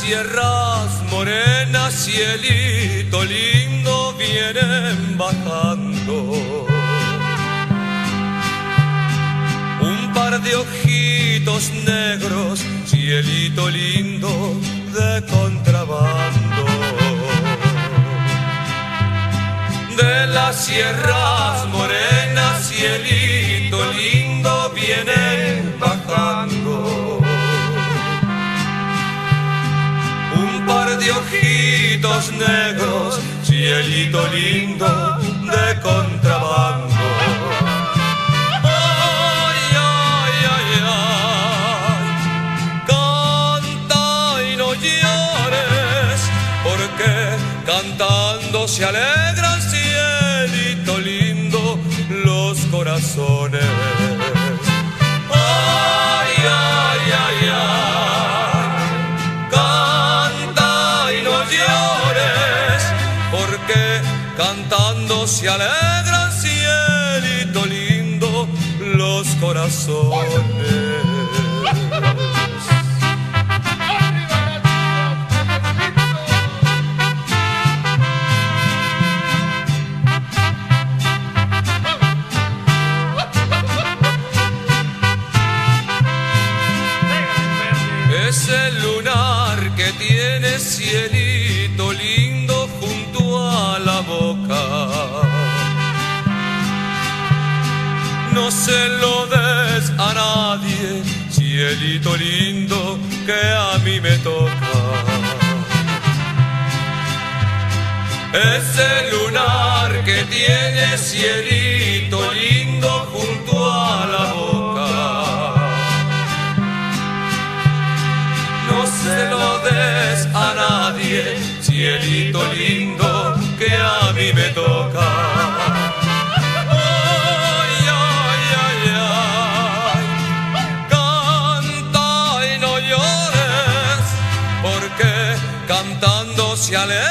sierras morenas, cielito lindo, vienen bajando. Un par de ojitos negros, cielito lindo, de contrabando. De las sierras morenas, cielito lindo, vienen bajando. Un par de ojitos negros, cielito lindo, de contrabando. Ay, ay, ay, ay, canta y no llores, porque cantando se alegran, cielito lindo, los corazones. Ay, ay, ay, ay, canta y no llores, porque cantando se alegran, cielito lindo, los corazones. Ese lunar que tiene, cielito lindo, junto a la boca, no se lo des a nadie, cielito lindo, que a mí me toca. Ese lunar que tiene, cielito lindo, junto a la boca, no se lo des a nadie, cielito lindo, que a mí me toca. Ay, ay, ay, ay, canta y no llores, porque cantando se alegra.